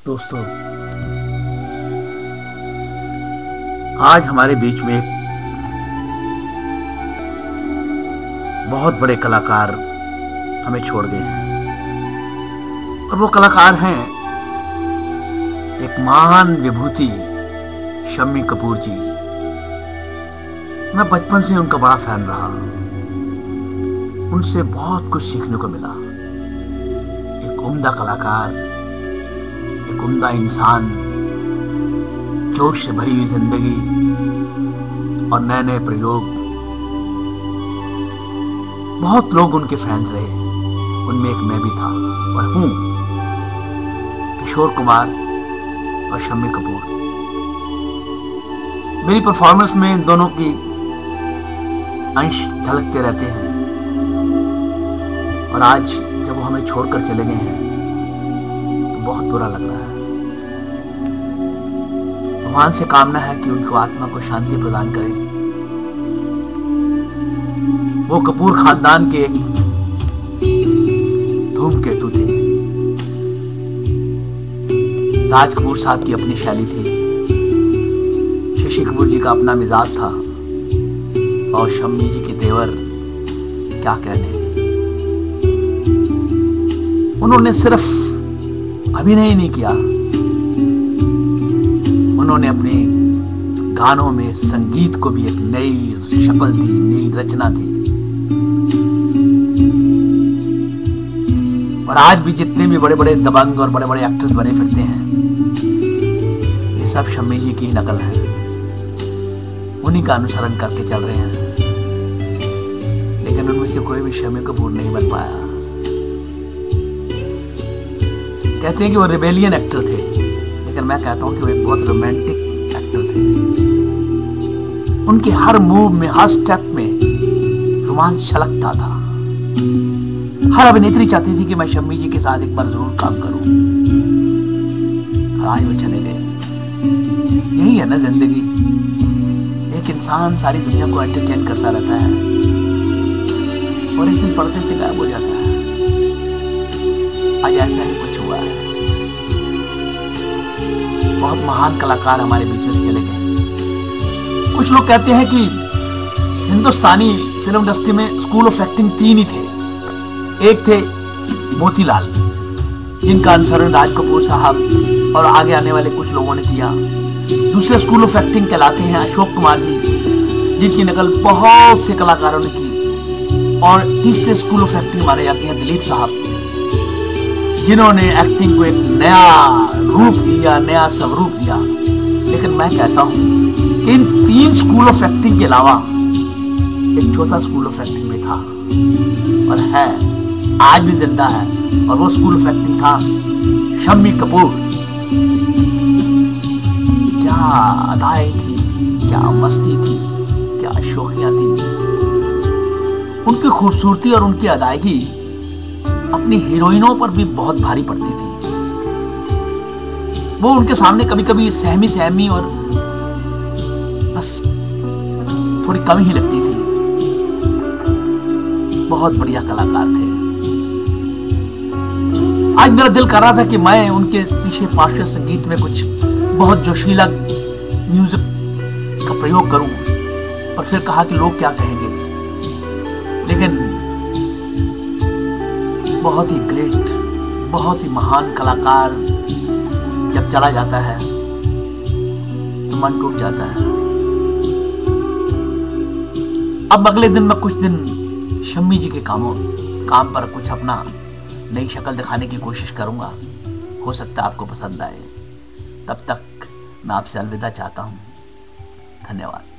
दोस्तों, आज हमारे बीच में एक बहुत बड़े कलाकार हमें छोड़ गए हैं और वो कलाकार हैं एक महान विभूति शम्मी कपूर जी। मैं बचपन से उनका बड़ा फैन रहा, उनसे बहुत कुछ सीखने को मिला। एक उम्दा कलाकार, एक उम्दा इंसान, जोश से भरी हुई जिंदगी और नए नए प्रयोग। बहुत लोग उनके फैंस रहे, उनमें एक मैं भी था और हूं। किशोर कुमार और शम्मी कपूर। मेरी परफॉर्मेंस में इन दोनों की अंश झलकते रहते हैं और आज जब वो हमें छोड़कर चले गए हैं तो बहुत बुरा लग रहा है। भगवान से कामना है कि उनको आत्मा को शांति प्रदान करे। वो कपूर खानदान के एक धूमकेतु थे। राज कपूर साहब की अपनी शैली थी, शशि कपूर जी का अपना मिजाज था और शम्मी जी के तेवर क्या कहने। उन्होंने सिर्फ अभिनय ही नहीं किया, उन्होंने अपने गानों में संगीत को भी एक नई शक्ल दी, नई रचना दी। और आज भी जितने भी बड़े बड़े दबंग और बड़े बड़े एक्टर्स बने फिरते हैं, ये सब शम्मी जी की ही नकल है, उन्हीं का अनुसरण करके चल रहे हैं। लेकिन उनमें से कोई भी शम्मी कपूर नहीं बन पाया। कहते हैं कि वो रिबेलियन एक्टर थे, लेकिन मैं कहता हूं कि वो एक बहुत रोमांटिक एक्टर थे। उनके हर मूव में, हर स्टेप में रोमांच छलकता था। हर अभिनेत्री चाहती थी कि मैं शम्मी जी के साथ एक बार जरूर काम करूं। और आज वो चले गए। यही है ना जिंदगी, एक इंसान सारी दुनिया को एंटरटेन करता रहता है और एक दिन पर्दे से गायब हो जाता है। आज ऐसा ही कुछ हुआ है। बहुत महान कलाकार हमारे बीच में से चले गए। कुछ लोग कहते हैं कि हिंदुस्तानी फिल्म इंडस्ट्री में स्कूल ऑफ एक्टिंग 3 ही थे। एक थे मोतीलाल, जिनका अनुसरण राज कपूर साहब और आगे आने वाले कुछ लोगों ने किया। दूसरे स्कूल ऑफ एक्टिंग कहलाते हैं अशोक कुमार जी, जिनकी नकल बहुत से कलाकारों ने की। और तीसरे स्कूल ऑफ एक्टिंग माने जाते हैं दिलीप साहब, जिन्होंने एक्टिंग को एक नया रूप दिया, नया स्वरूप दिया। लेकिन मैं कहता हूं कि इन 3 स्कूल ऑफ एक्टिंग के अलावा एक चौथा स्कूल ऑफ एक्टिंग में था और है, आज भी जिंदा है। और वो स्कूल ऑफ एक्टिंग था शम्मी कपूर। क्या अदाएं थी, क्या मस्ती थी, क्या शौकियां थी। उनकी खूबसूरती और उनकी अदायगी अपनी हीरोइनों पर भी बहुत भारी पड़ती थी। वो उनके सामने कभी कभी सहमी और बस थोड़ी कम ही लगती थी। बहुत बढ़िया कलाकार थे। आज मेरा दिल कर रहा था कि मैं उनके पीछे पार्श्व संगीत में कुछ बहुत जोशीला म्यूजिक का प्रयोग करूं, पर फिर कहा कि लोग क्या कहेंगे। लेकिन बहुत ही ग्रेट, बहुत ही महान कलाकार जब चला जाता है तो मन टूट जाता है। अब अगले दिन मैं कुछ दिन शम्मी जी के काम पर कुछ अपना नई शक्ल दिखाने की कोशिश करूंगा। हो सकता है आपको पसंद आए। तब तक मैं आपसे अलविदा चाहता हूं। धन्यवाद।